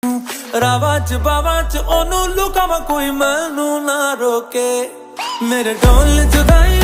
रावां च बावां च ओनू लुकावां कोई मैनू ना रोके मेरे ढोल जुदाई